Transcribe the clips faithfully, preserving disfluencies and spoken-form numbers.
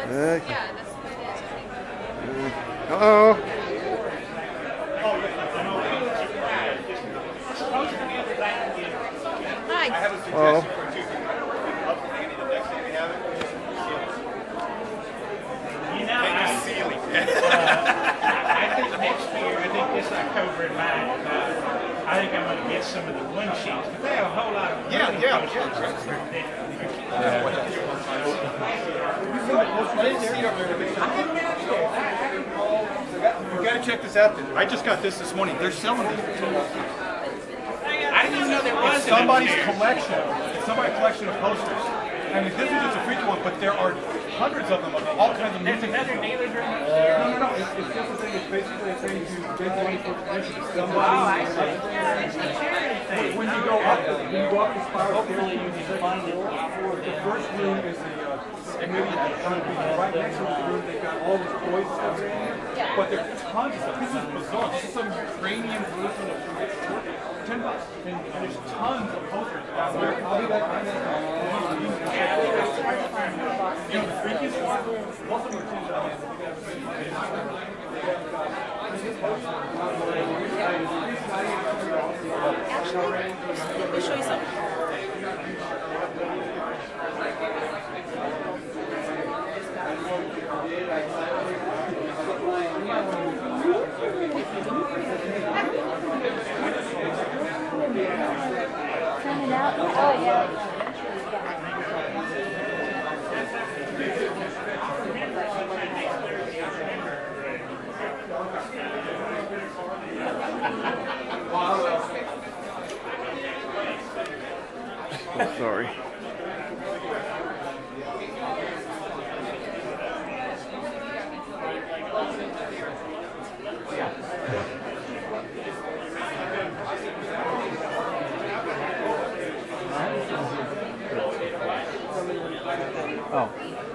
Okay. Yeah, that's what it is. Uh-oh. Hi. Oh. You know, I, uh, I think next year, I think this October in mind, uh, I think I'm going to get some of the one sheets, because they have a whole lot of Yeah, really yeah, posters. You gotta check this out. Then. I just got this this morning. They're selling these. I didn't even know there was It's somebody's collection. It's somebody's collection of posters. I mean, this is just a freaky one, but there are hundreds of them of all kinds of There's music. another dealer's room No, upstairs. no, no. It's, it's just a thing. It's basically a thing to get money for commission. Oh, Somebody. I see. Yeah, it's a charity thing. When you go up, when you go up the spiral, hopefully you can find it. The first room is the uh, committee that's going to be right next to the room. They've got all this toys stuff in there, but there are tons of stuff. This is bizarre. This is some Ukrainian version of ten bucks, and there's tons of posters down there. I'll be back right now. You know, the freakiest one, most of them are ten dollars. Actually, let me show you something. Turn it out. Oh, yeah. Oh, sorry. Oh.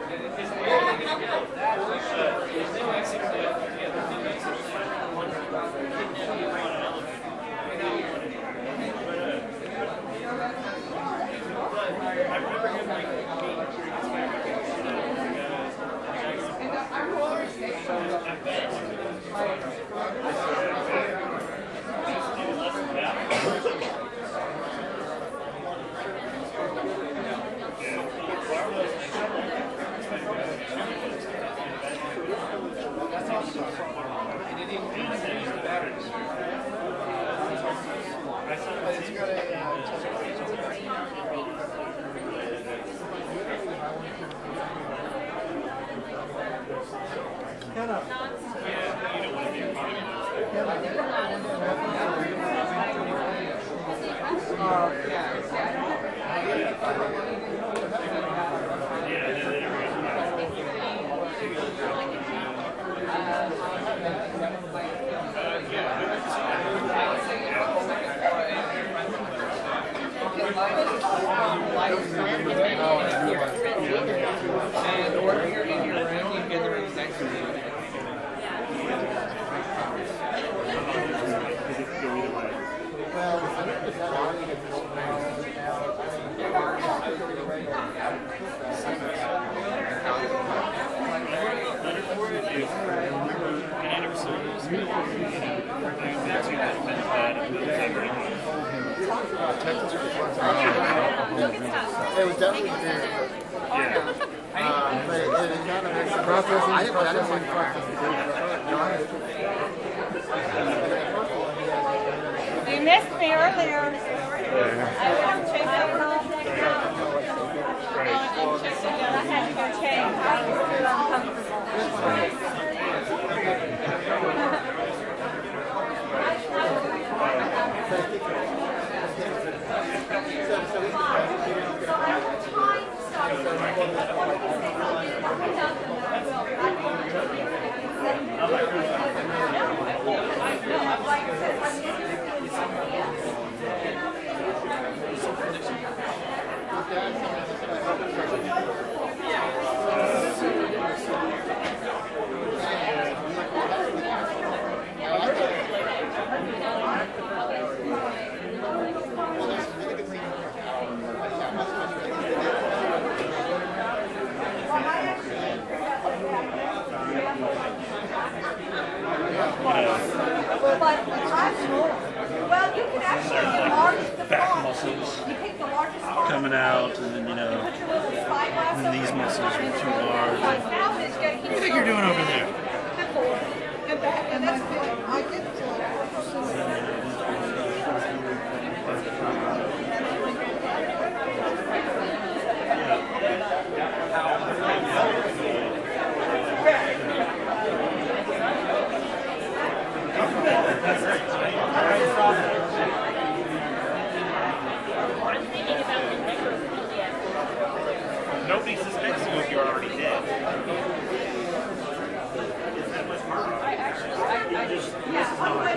It was definitely there. Yeah. Um, but it, it kind of makes the process. I didn't, I didn't like the process to do it. You missed me earlier. I went and checked out all that I had to go change. I was too uncomfortable. but well, you can actually enlarge the back font. muscles You pick the largest font. coming out, and then you know, Put your little spyglass and then these over muscles it. are too large. Now it's got to keep What do you think you're doing over there? And that, and that's good. I did. Nobody suspects you if you're already dead. I actually, I, I just, yeah,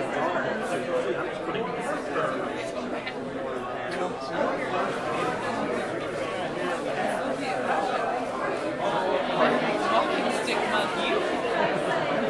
walking stick monkey.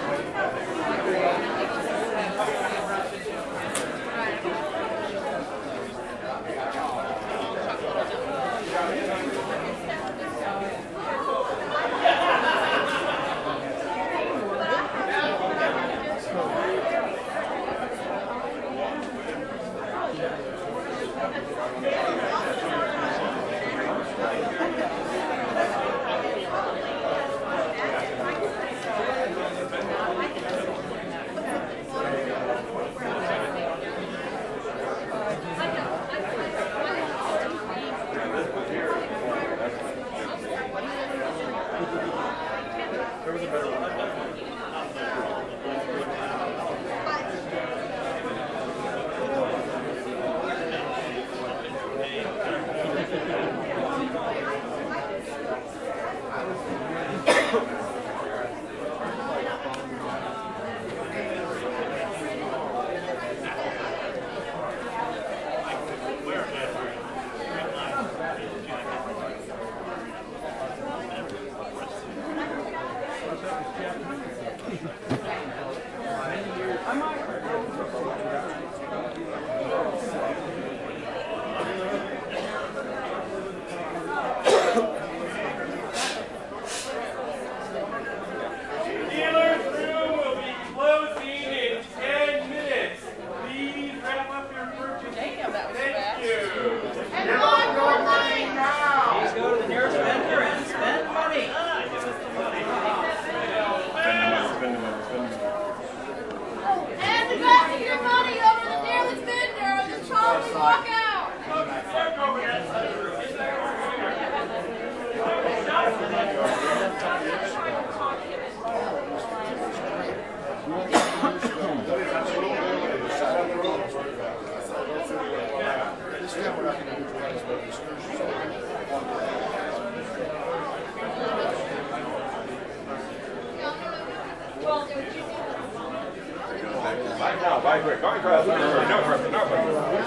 Bye, quick. Going across. No, no, no.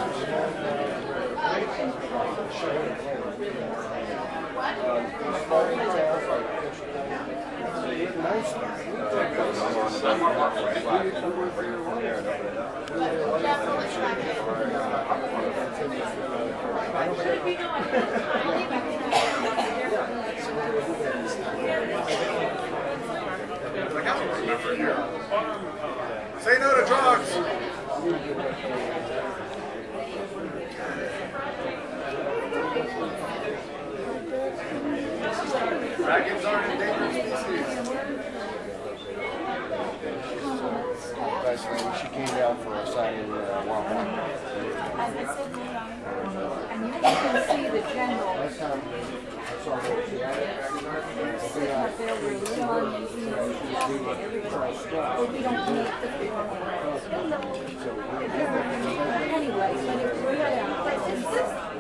Say no to drugs. Dragons are an endangered species. She came down for a signing uh, one-one. And you can see the general. That's how I saw her. She had it. Sitting up there where we are, you know, or we don't make the formal. Anyway, but it grew out. But is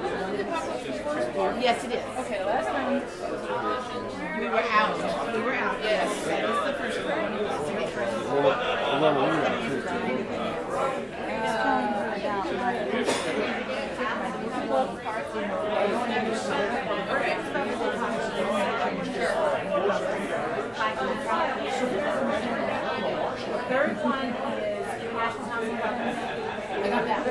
this? Yes, it is. Okay, last time we were out. We were out. Yes, that is the first third one is I got that.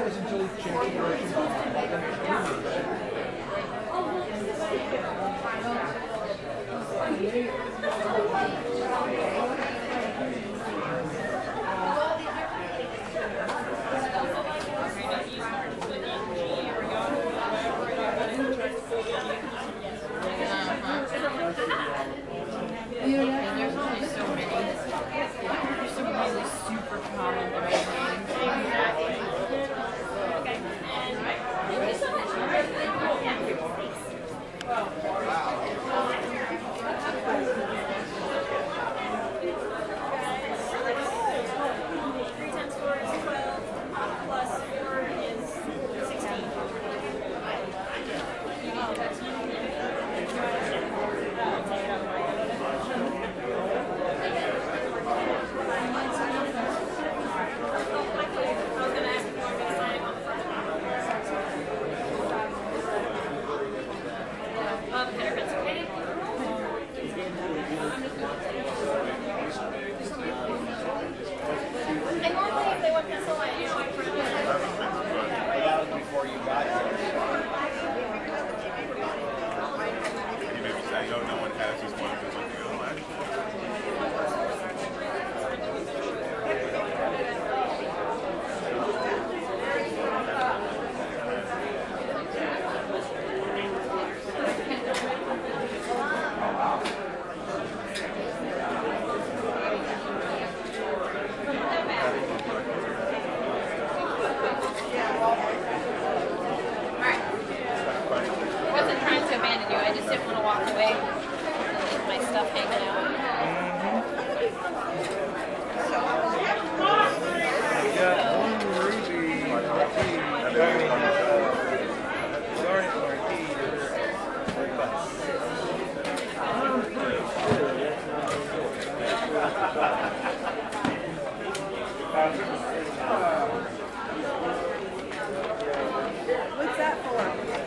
What's that for?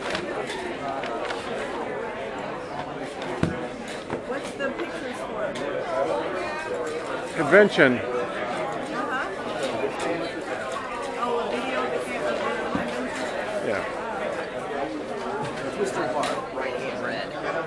What's the pictures for? Convention. Uh-huh. Oh, a video of the camera. Yeah. Twister bar, right hand red.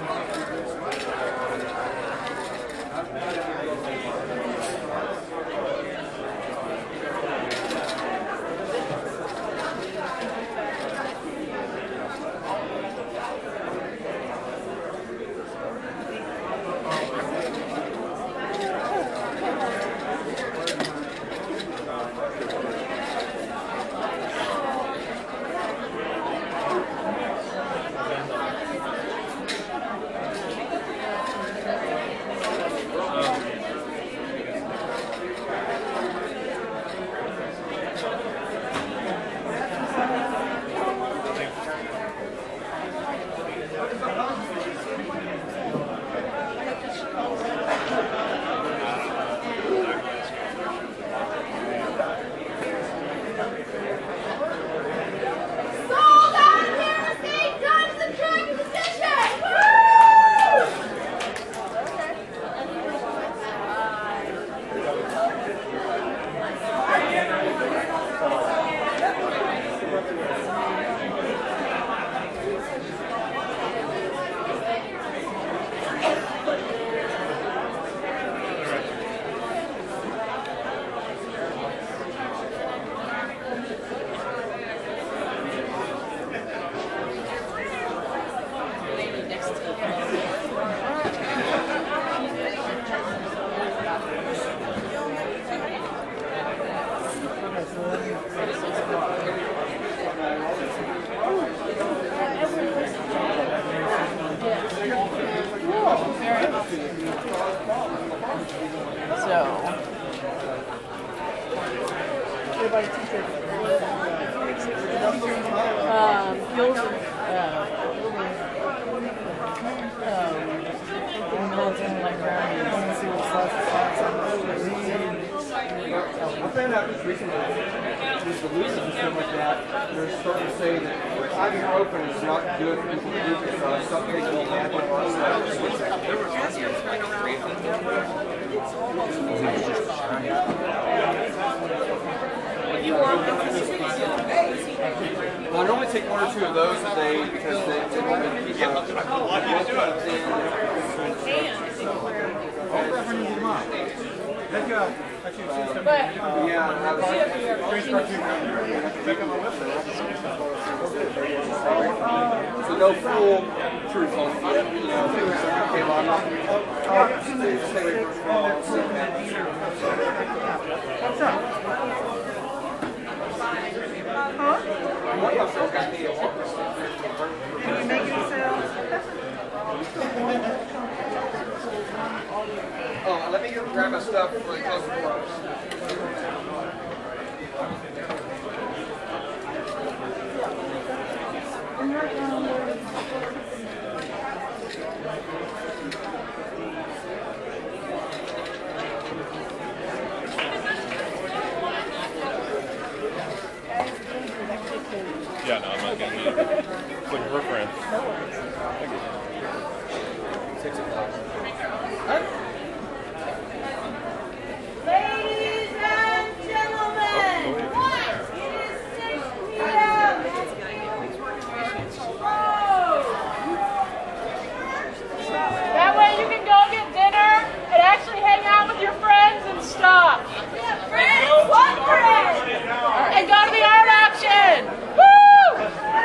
Um, you'll, uh, I found out just recently, these releases and stuff like that, they're starting to say that ibuprofen is not good for people who do this stuff. Stop taking all that Well, I normally take one or two of those a day because they keep but Yeah, I was so no fool proof on it. You know, okay, well, I'm not going to stay away from small. What's up? Huh? What about those guys need a walk? Can you make yourself? Oh, let me go grab my stuff before they close the doors. Yeah, no, I'm not getting it. With her friend. Six o'clock. ladies and gentlemen, it is six p m That way you can go get dinner and actually hang out with your friends and stuff. Yeah, friends? What friends? And go to the art auction. Woo!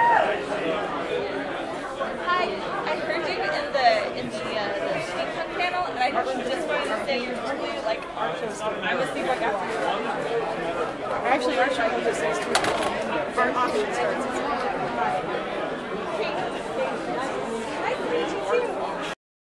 Hi, I heard you in the in the uh, the steampunk panel, and I was just going to say you're totally like art show stuff. I was thinking like after. Actually, art show comes at six. Art auction starts at six.